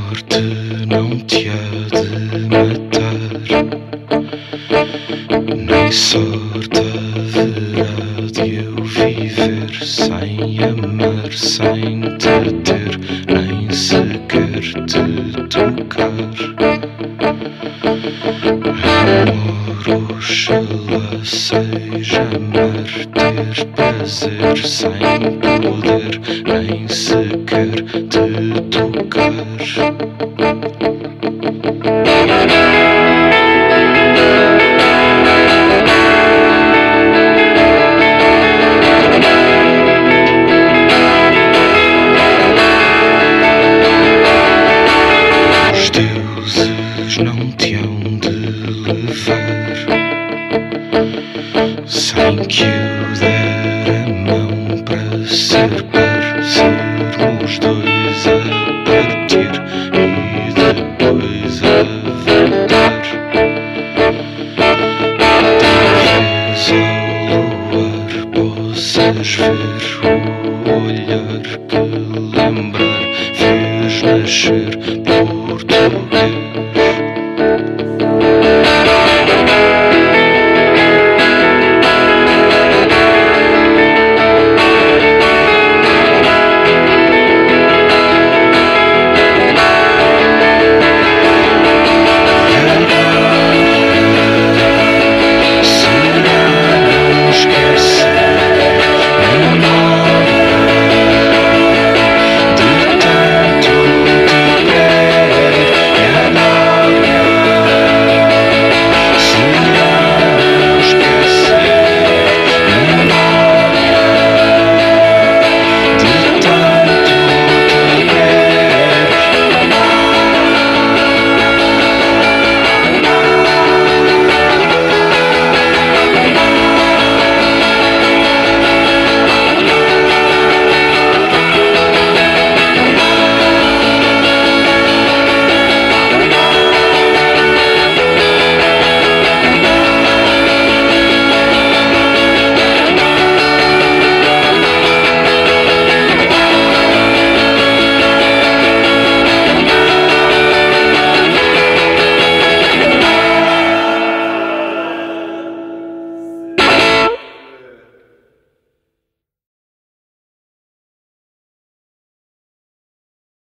sorte não te há de matar, nem sorte haverá de eu viver sem amar, sem te ter, nem sequer te tocar. Amor, oxalá seja amar, ter prazer sem poder, nem sequer te tocar. Os deuses não te hão de levar sem que eu der a mão para ser par, sermos dois a partir e depois a voltar. Talvez ao luar possas ver o olhar que lembrar fez nascer